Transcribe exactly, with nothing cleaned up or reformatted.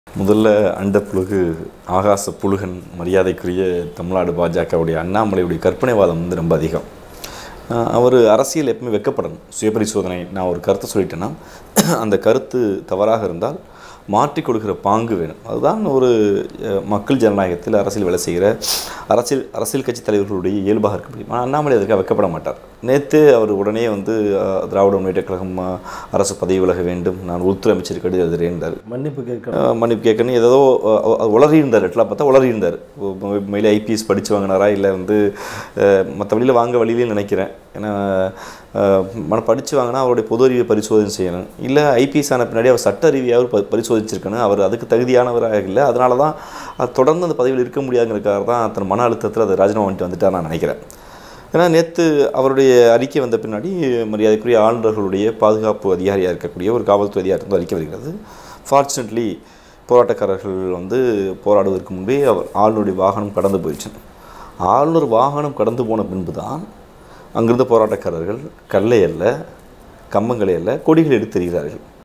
முதல்ல அண்ட புழுகு ஆகாச புழுகன் மரியாதைக்குரிய தமிழ்நாடு பாஜகவுடைய அண்ணாமலையுடைய கற்பனைவாதம் வந்து ரொம்ப அதிகம். அவர் அரசியல் எப்பவுமே வெட்கப்படணும். சுயபரிசோதனை நான் ஒரு கருத்தை சொல்லிட்டேன்னா அந்த கருத்து தவறாக இருந்தால் மாற்றிக் கொடுக்கிற பாங்கு வேணும். அதுதான் ஒரு மக்கள் ஜனநாயகத்தில் அரசியல் வேலை செய்கிற அரசியல் அரசியல் கட்சி தலைவர்களுடைய இயல்பாக இருக்க முடியும். ஆனால் அண்ணாமலை அதற்காக வெட்கப்பட மாட்டார். நேற்று அவர் உடனே வந்து திராவிட முன்னேற்ற கழகம் அரசு பதவி விலக வேண்டும், நான் உள்துறை அமைச்சர் கடிதம் எழுதுகிறேன், மன்னிப்பு கேட்க மன்னிப்பு கேட்கணும், ஏதோ உளறியிருந்தார். எட்டெல்லாம் பார்த்தா உளறியிருந்தார். மேலே ஐபிஎஸ் படித்து வாங்கினாரா இல்லை வந்து மற்ற வழியில் வாங்க வழியிலேன்னு நினைக்கிறேன். ஏன்னா மன படித்து வாங்கினா அவருடைய பொது அறிவை பரிசோதனை செய்யணும். இல்லை ஐபிஎஸ் ஆன பின்னாடி அவர் சட்ட அறிவியாக ப பரிசோதிச்சிருக்கணும். அவர் அதுக்கு தகுதியானவராக இல்லை. அதனால தான் அது தொடர்ந்து அந்த பதவியில் இருக்க முடியாதுங்கிறதுக்காக தான் தன் மன அழுத்தத்தில் அதை ராஜினாமா பண்ணிட்டு வந்துட்டார் நான் நினைக்கிறேன். ஏன்னா நேற்று அவருடைய அறிக்கை வந்த பின்னாடி மரியாதைக்குரிய ஆளுநர்களுடைய பாதுகாப்பு அதிகாரியாக இருக்கக்கூடிய ஒரு காவல்துறை அதிகாரி வந்து அறிக்கை வருகிறது. ஃபார்ச்சுனேட்லி போராட்டக்காரர்கள் வந்து போராடுவதற்கு முன்பே அவர் ஆளுநருடைய வாகனம் கடந்து போயிடுச்சு. ஆளுநர் வாகனம் கடந்து போன பின்பு தான் அங்கிருந்த போராட்டக்காரர்கள் கல்லை அல்ல கம்பங்களை அல்ல கொடிகள் எடுத்து தெரிகிறார்கள்.